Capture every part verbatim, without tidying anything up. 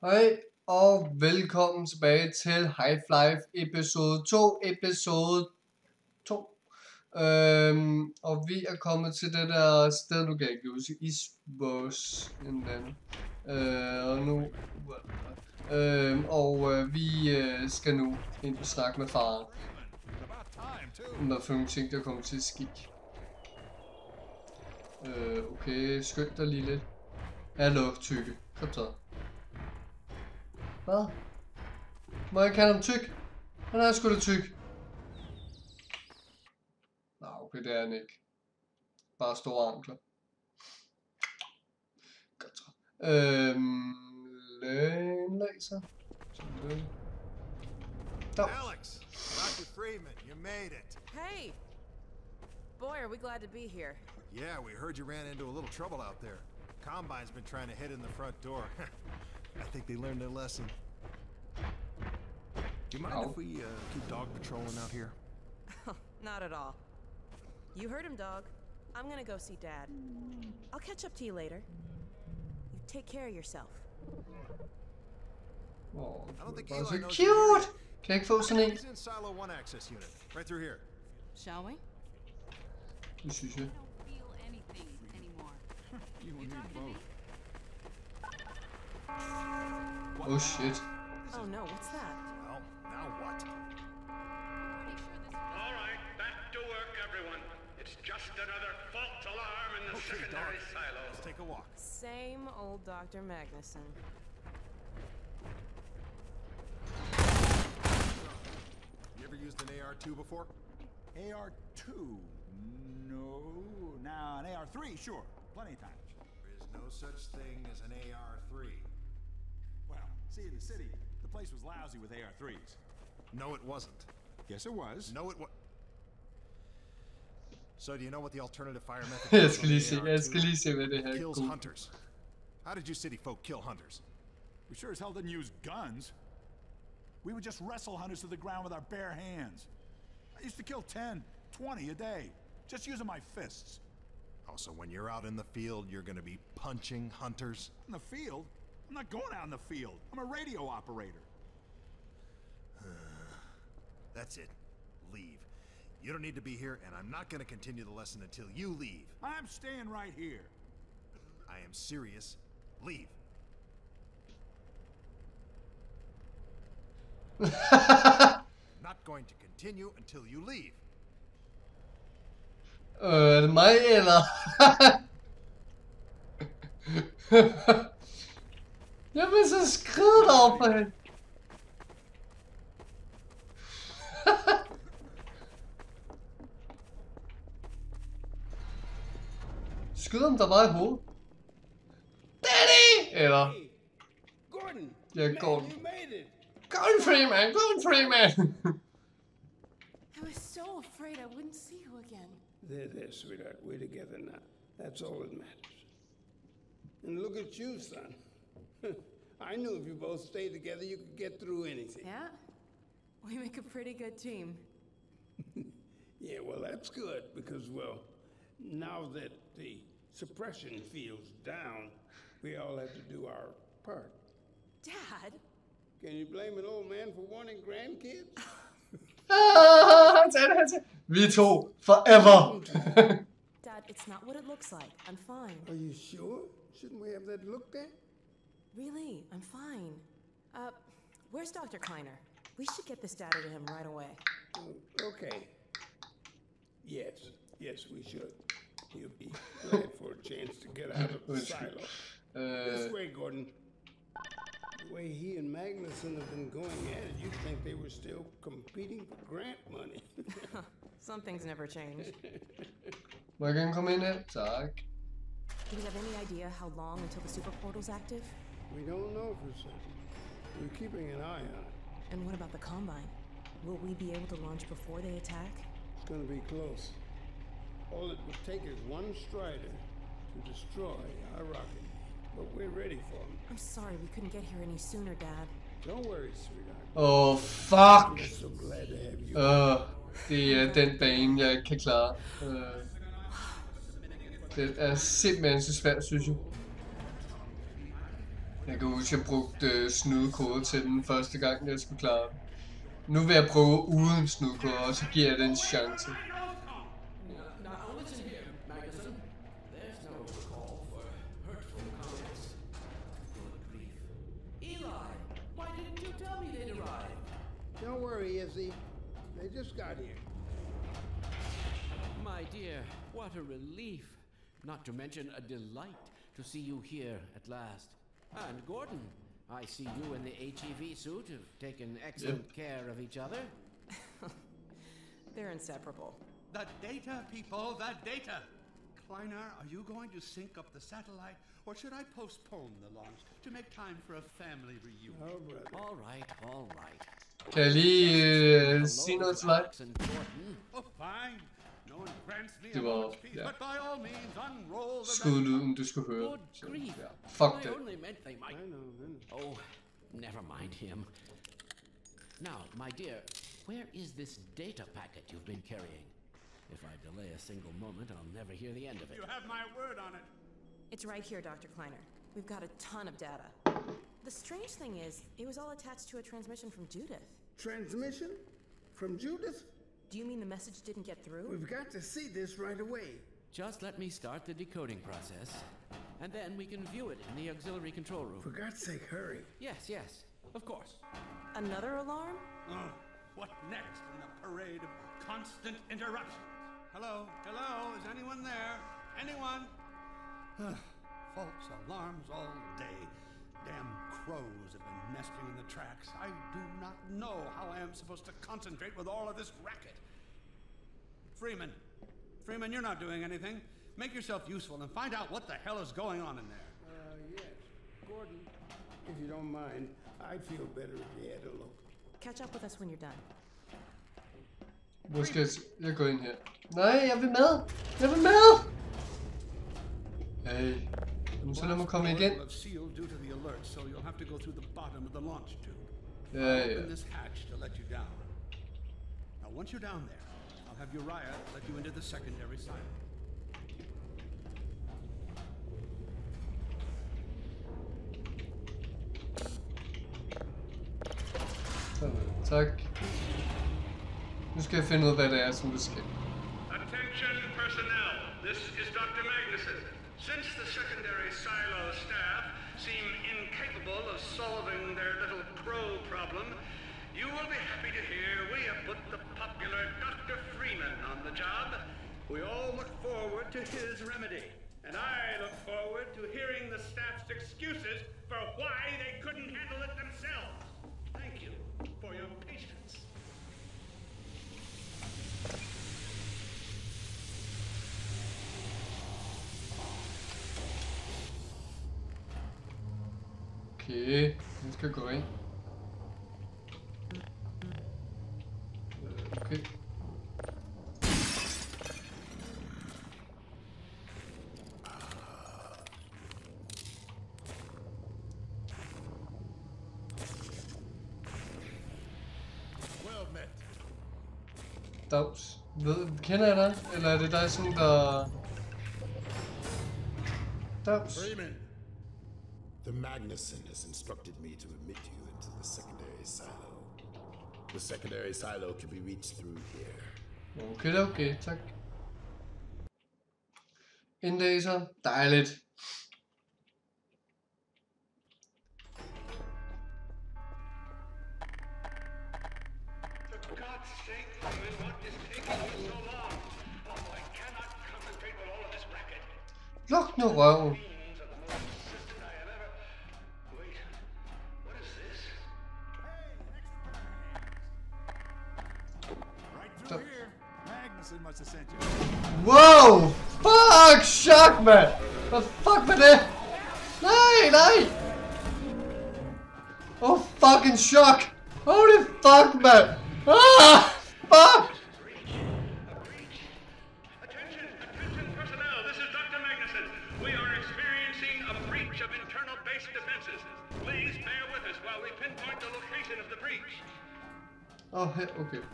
Hej og velkommen tilbage til Half-Life episode to, episode to. Øhm, og vi er kommet til det der sted, nu kan jeg ikke huske, Isbos, en eller anden. Øh, og nu, øh, og øh, vi øh, skal nu ind og snakke med faren. Der er for nogle ting, der kommer til at ske. Øh, okay, skynd dig lige lidt. Hallo, tykke. Kom så. Hvad? Må jeg kalde ham tyk? Han er sgu da tyk. Nå, okay, det er han ikke. Bare store ankler. Godt så. Øhm... Lægenlæser. Sådan. Alex! Doctor Freeman, you made it. Hey! Boy, are we glad to be here. Yeah, we heard you ran into a little trouble out there. Combine's been trying to head in the front door. I think they learned their lesson. Do you mind Oh. if we uh, keep dog patrolling out here? Not at all. You heard him, dog. I'm gonna go see Dad. I'll catch up to you later. You take care of yourself. Åh, I don't think det er Eli så knows cute! Kan jeg ikke få sådan en? He's in Silo one access unit, right through here. Shall we? Det synes jeg. I don't feel anything anymore. You You talking to me? Oh shit. Oh no, what's that? Well, now what? Pretty sure this is All right, back to work, everyone. It's just another false alarm in the Okay, secondary Doc. silo. Let's take a walk. Same old Doctor Magnuson. You ever used an A R two before? A R two? No. Now, an A R three, sure. Plenty of times. There is no such thing as an A R three. Well, see, in the city, the place was lousy with A R threes. No, it wasn't. Yes, it was. No, it was. So, do you know what the alternative fire method Jeg is skal on lige the se, A R jeg skal two? lige se, hvad det her Kills går. hunters. How did you city folk kill hunters? We sure as hell didn't use guns. We would just wrestle hunters to the ground with our bare hands. I used to kill ten, twenty a day, just using my fists. Oh, so when you're out in the field, you're going to be punching hunters? In the field? I'm not going out in the field. I'm a radio operator. That's it. Leave. You don't need to be here, and I'm not going to continue the lesson until you leave. I'm staying right here. I am serious. Leave. Not going to continue until you leave. Øh, er det mig, eller? Jeg vil så skride deroppe for hende. Skyd ham der bare i hovedet. Daddy! Eller, Gordon! ja, Man, Gordon. you made it! Gordon Freeman, Gordon Freeman! I was so afraid I wouldn't see you again. There, there, sweetheart. We're together now. That's all that matters. And look at you, son. I knew if you both stayed together, you could get through anything. Yeah? We make a pretty good team. Yeah, well, that's good, because, well, now that the suppression field's down, we all have to do our part. Dad? Can you blame an old man for wanting grandkids? Ah, han sagde det, han sagde. Vi to, forever! Dad, it's not what it looks like. I'm fine. Are you sure? Shouldn't we have that looked at? Really, I'm fine. Uh, where's Doctor Kleiner? We should get this data to him right away. Oh, okay. Yes, yes, we should. He'll be glad for a chance to get out of the silo. This Øh, way, Gordon. The way he and Magnuson have been going at it, you'd think they were still competing for grant money. Some things never change. må jeg gerne komme ind her? Tak. Do we have any idea how long until the super portal's active? We don't know for certain. We're keeping an eye on it. And what about the Combine? Will we be able to launch before they attack? It's gonna be close. All it would take is one Strider to destroy our rocket. But we're ready for him. I'm sorry we couldn't get here any sooner, Dad. Don't worry, sweetheart. Åh, oh, fuck! We're so glad to have you. Øh, det er den bane, jeg ikke kan klare. Øh, det er simpelthen så svært, synes jeg. Jeg kan huske, jeg brugte øh, snydekode til den første gang, jeg skulle klare den. Nu vil jeg prøve uden snydekode, og så giver jeg den en chance. Don't worry, Izzy. They just got here. My dear, what a relief. Not to mention a delight to see you here at last. And Gordon, I see you in the H E V suit have taken excellent yep. care of each other. They're inseparable. The data, people, the data. Kleiner, are you going to sync up the satellite, or should I postpone the launch to make time for a family reunion? Oh, brother. All right, all right. Kan jeg lige uh, sige noget til dig? Oh, fine. No one grants me Det var, ja. But by all means, unroll the skudlyden, du skulle høre. Så, ja. Fuck det. Oh, never mind him. Now, my dear, where is this data packet you've been carrying? If I delay a single moment, I'll never hear the end of it. You have my word on it. It's right here, Doctor Kleiner. We've got a ton of data. The strange thing is, it was all attached to a transmission from Judith. Transmission? From Judith? Do you mean the message didn't get through? We've got to see this right away. Just let me start the decoding process, and then we can view it in the auxiliary control room. For God's sake, hurry. Yes, yes, of course. Another alarm? Oh, what next in the parade of constant interruptions? Hello? Hello? Is anyone there? Anyone? False alarms all day. Damn crows have been nesting in the tracks. I do not know how I am supposed to concentrate with all of this racket. Freeman. Freeman, you're not doing anything. Make yourself useful and find out what the hell is going on in there. Uh, yes. Gordon, if you don't mind, I'd feel better if you had a look. Catch up with us when you're done. Hvor skal jeg, jeg gå ind her? Nej, jeg vil med! Jeg vil med! Hey. Så lad mig komme igen. So you'll have to go through the bottom of the launch tube. Yeah, yeah. Open this hatch to let you down. Now, once you're down there, I'll have Uriah let you into the secondary silo. Tak. Nu skal jeg finde ud af, hvad det er, som du skal. Attention personnel, this is Doctor Magnuson. Since the secondary silo staff seem incapable of solving their little crow problem, you will be happy to hear we have put the popular Doctor Freeman on the job. We all look forward to his remedy, and I look forward to hearing the staff's excuses for why they couldn't handle it themselves. Thank you for your patience. Okay, den skal gå ind. Okay. Dags. Ved, kender jeg dig? Eller er det dig sådan, der... Dags. Freeman. The Magnuson has instructed me to admit you into the secondary silo. The secondary silo can be reached through here. Okay, okay, tak. Indlæser. Dejligt. For God's sake, Freeman, what is taking you so long? Oh, I cannot concentrate with all of this racket. Luk nu røven. Wow! Fuck! Chok, man! Hvad fuck var det? Nej, nej! Oh, fucking chok! Holy fuck, man! Ah! Fuck! Attention, attention personnel, this is Doctor Magnuson. We are experiencing a breach of internal base defenses. Please bear with us while we pinpoint the location of the breach. Oh, okay.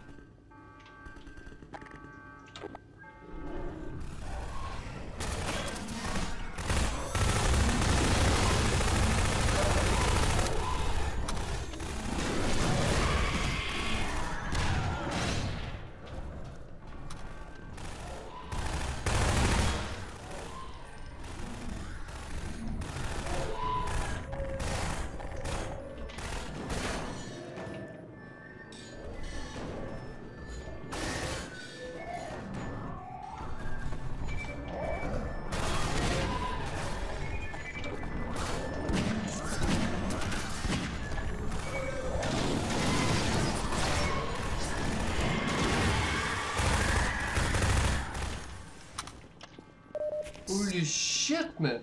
shit, man.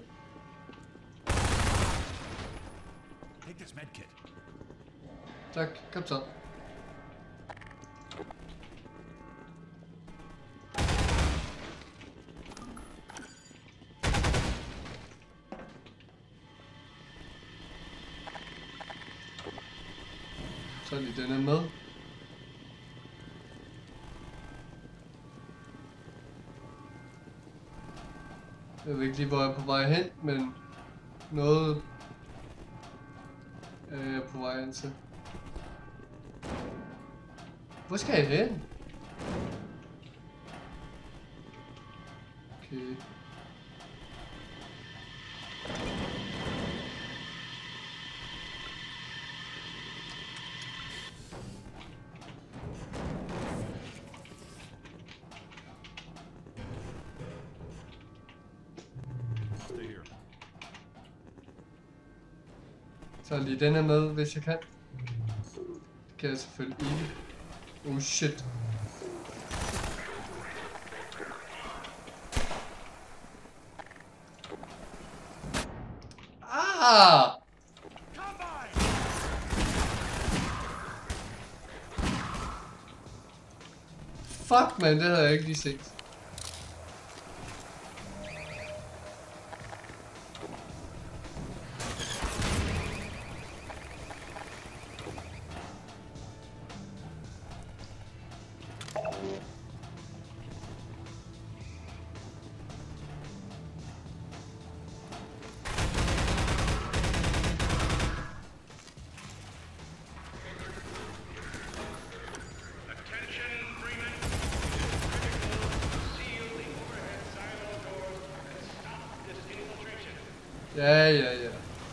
Take this med kit. Tak, kom så. Så lige den er med. Jeg ved ikke lige, hvor jeg er på vej hen, men noget er jeg på vej hen til. Hvor skal jeg hen? Okay. Så lige den her med, hvis jeg kan. Det kan jeg selvfølgelig ikke. Oh shit. Ah! Fuck man, det havde jeg ikke lige set. Ja, ja, ja.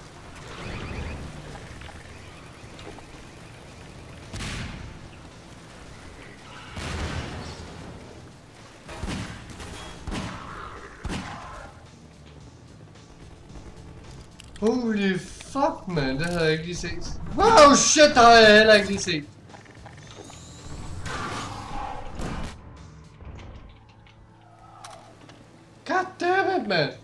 Holy fuck, man, det havde jeg ikke lige set. Wow, shit, det har jeg heller ikke lige set. God damn it, man.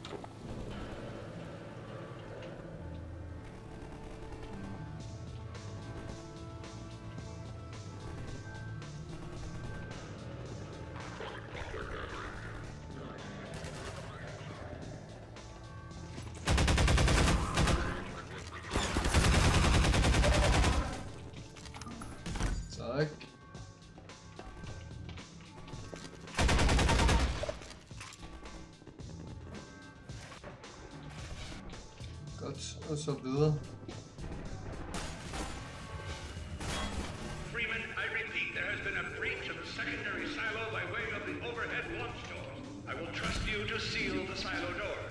Tak. Godt, og så videre. Freeman, I repeat, there has been a breach of the secondary silo by way of the overhead launch doors. I will trust you to seal the silo doors.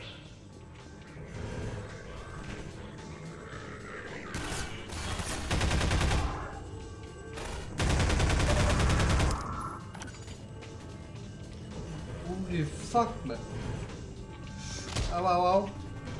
Holy fuck, man. Au, au, au.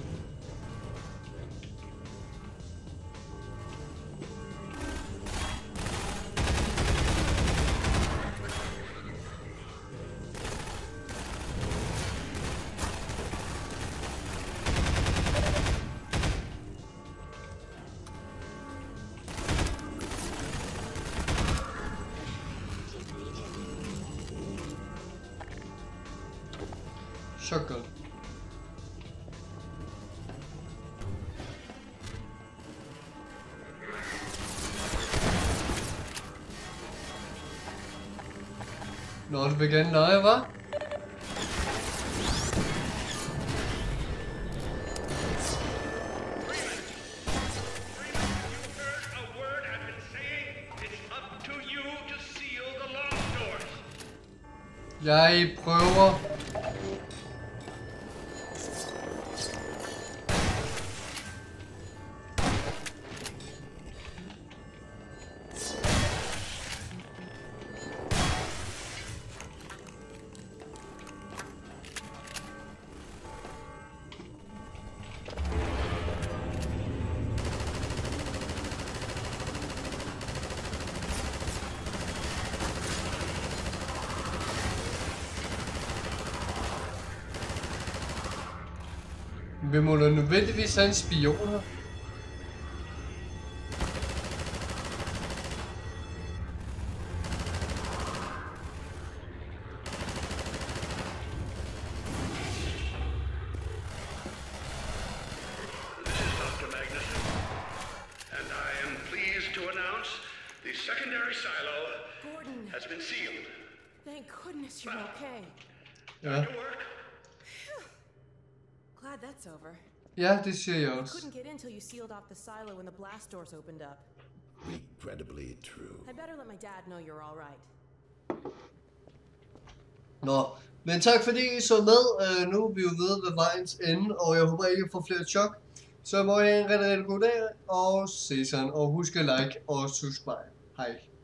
Shotgun. Nå, det vil gerne nøje, hva'? Jeg prøver. Vi må da nødvendigvis have en spion her. You're okay. Ja. Glad that's over. Ja, det siger jeg You også. couldn't get in till you sealed off the silo when the blast doors opened up. Regrettably true. I better let my dad know you're all right. Nå, men tak fordi I så med. Uh, nu er vi jo ved ved vejens ende, og jeg håber ikke I får flere chok. Så må I have en rigtig, rigtig god dag, og se sådan, og husk at like og subscribe. Hej.